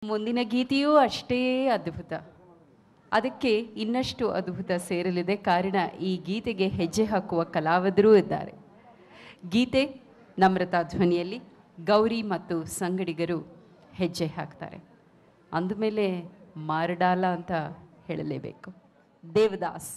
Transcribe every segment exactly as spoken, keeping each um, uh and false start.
ಮುಂದಿನ ಗೀತೆಯೂ ಅಷ್ಟೇ ಅದ್ಭುತ. ಅದಕ್ಕೆ ಇನ್ನಷ್ಟು ಅದ್ಭುತ ಸೇರಲಿದೆ. ಕಾರಣ ಈ ಗೀತೆಗೆ ಹೆಜ್ಜೆ ಹಾಕುವ ಕಲಾವಿದರೂ ಇದ್ದಾರೆ. ಗೀತೆ ನಮ್ರತಾ ಧ್ವನಿಯಲ್ಲಿ ಗೌರಿ ಮತ್ತು ಸಂಗಡಿಗರು ಹೆಜ್ಜೆ ಹಾಕ್ತಾರೆ. ಅಂದಮೇಲೆ ಮಾರಡಾಲ ಅಂತ ಹೇಳಲೇಬೇಕು. ದೇವದಾಸ್.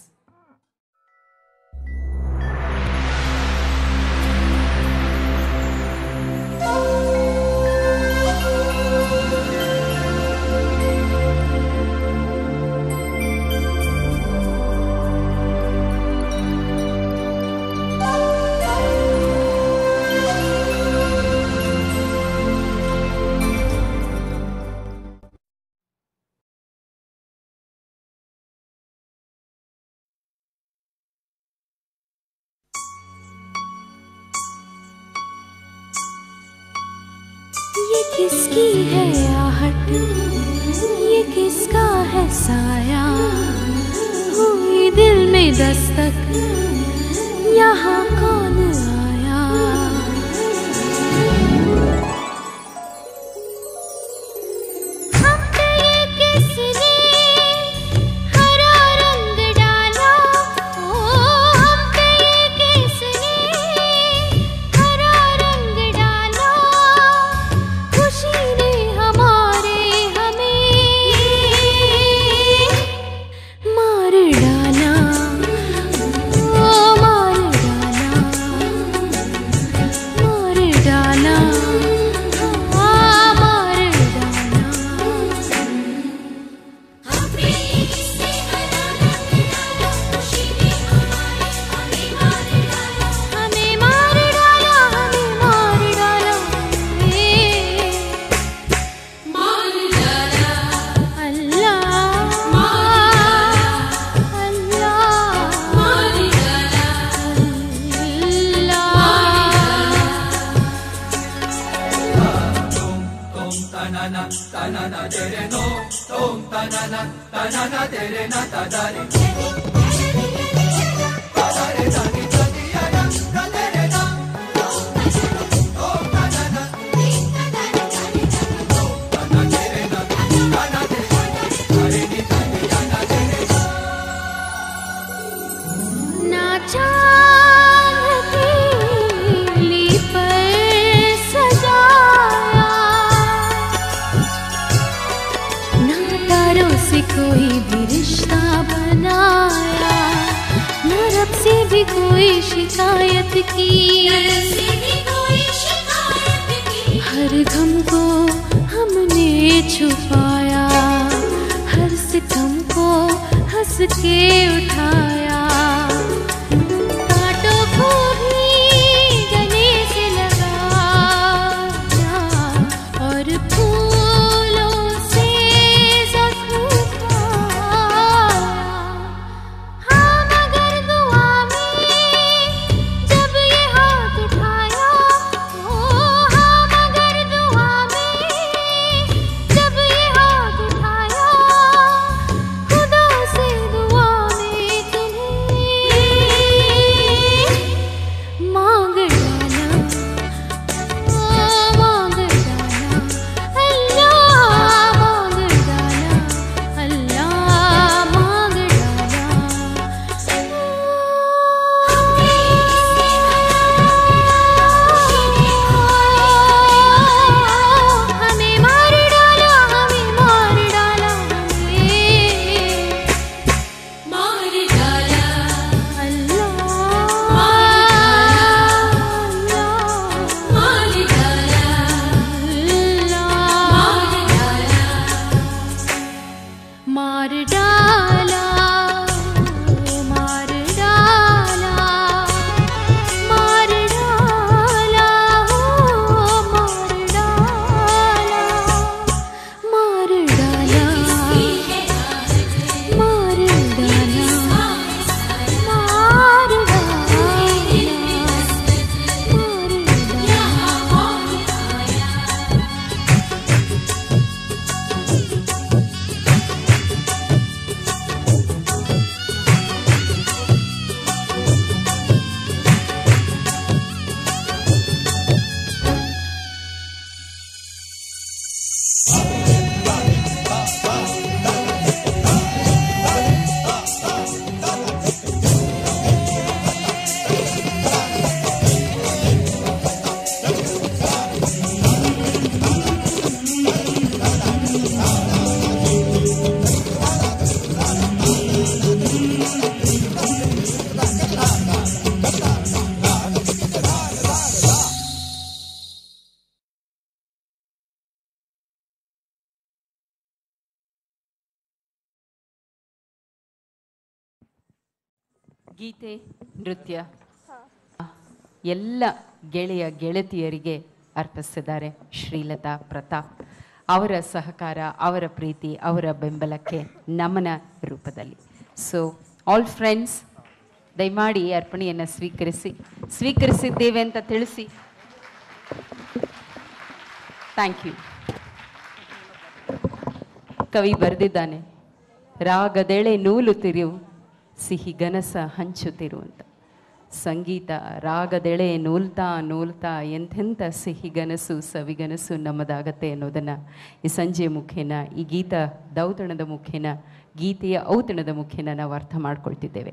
ये किसकी है आहट, ये किसका है साया, हुई दिल में दस्तक, यहाँ कौन आया। हम पे ये किसने हरा रंग डाला, ओ हम पे ये किसने हरा रंग डाला, खुशी ने हमारे हमें मार डाला, ओ मार डाला, मार डाला, हाँ मार डाला। हमने किसने हरा रंग डाला, खुशी ने हमारे हमें मार डाला, हमें मार डाला, हमें मार डाला, मार डाला। अल्लाह अल्लाह मार डाला, ना चांद तीली पर सजाया, ना तारों से कोई भी रिश्ता बनाया, ना रब से भी कोई शिकायत की, हर गम को हमने छुपाया, हर सितम को हंस के उठाया, कांटों को भी गले से लगाया, और फूलों से ज़ख्म खाया। हाँ मगर दुआ में जब ये हाथ उठाया, ओ हाँ मगर दुआ में जब ಗೀತೆ ನೃತ್ಯ ಎಲ್ಲ ಗೆಳೆಯ ಗೆಳತಿಯರಿಗೆ ಅರ್ಪಿಸಿದ್ದಾರೆ ಶ್ರೀಲತಾ ಪ್ರತಾಪ್. ಅವರ ಸಹಕಾರ, ಅವರ ಪ್ರೀತಿ, ಅವರ ಬೆಂಬಲಕ್ಕೆ ನಮನ ರೂಪದಲ್ಲಿ. ಸೊ ಆಲ್ ಫ್ರೆಂಡ್ಸ್, ದಯಮಾಡಿ ಅರ್ಪಣೆಯನ್ನು ಸ್ವೀಕರಿಸಿ, ಸ್ವೀಕರಿಸಿದ್ದೇವೆ ಅಂತ ತಿಳಿಸಿ. Thank you. ಕವಿ ಬರೆದಿದ್ದಾನೆ, ರಾಗದೆಳೆ ನೂಲುತ್ತಿರು ಸಿಹಿ ಗನಸ ಹಂಚುತ್ತಿರು ಅಂತ. ಸಂಗೀತ ರಾಗದೆಳೆ ನೂಲ್ತಾ ನೂಲ್ತಾ ಎಂಥೆಂಥ ಸಿಹಿಗನಸು ಸವಿಗನಸು ನಮ್ಮದಾಗತ್ತೆ ಅನ್ನೋದನ್ನು ಈ ಸಂಜೆ ಮುಖೇನ, ಈ ಗೀತ ದೌತಣದ ಮುಖೇನ, ಗೀತೆಯ ಔತಣದ ಮುಖೇನ ನಾವು ಅರ್ಥ ಮಾಡ್ಕೊಳ್ತಿದ್ದೇವೆ.